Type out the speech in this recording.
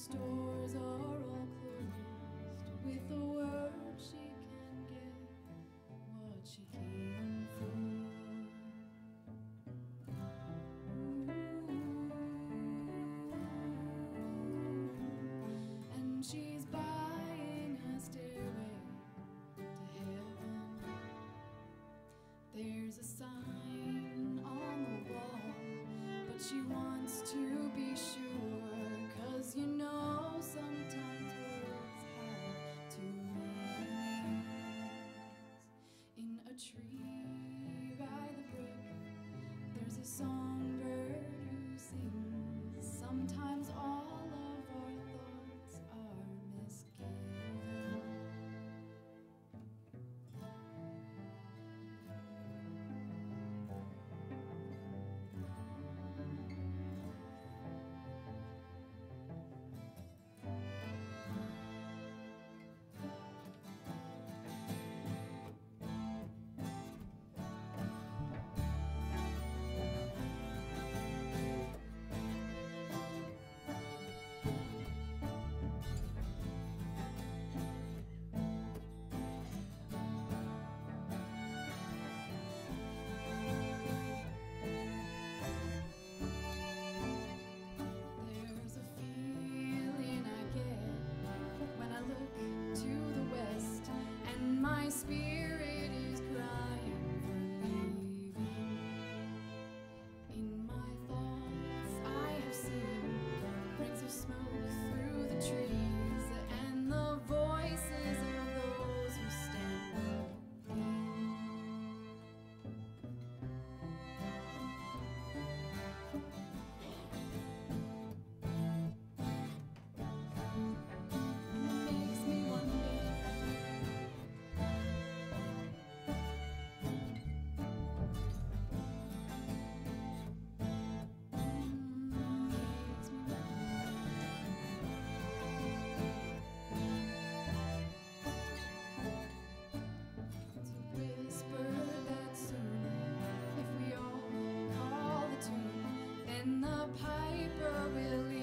stores are all closed. With a word she can get what she came for. And she's buying a stairway to heaven. There's a sign on the wall, but she wants to be sure, 'cause you know sometimes words have two meanings. In a tree by the brook, there's a songbird who sings. Sometimes all of our thoughts are misgiven. There's a feeling I get when I look to the west, and my spirit is crying for leaving. In my thoughts I have seen rings of smoke through the trees, and the voices of those who stand looking. Makes me wonder. Makes me wonder. It's a whisper that soon, if we all call the tune, then the piper will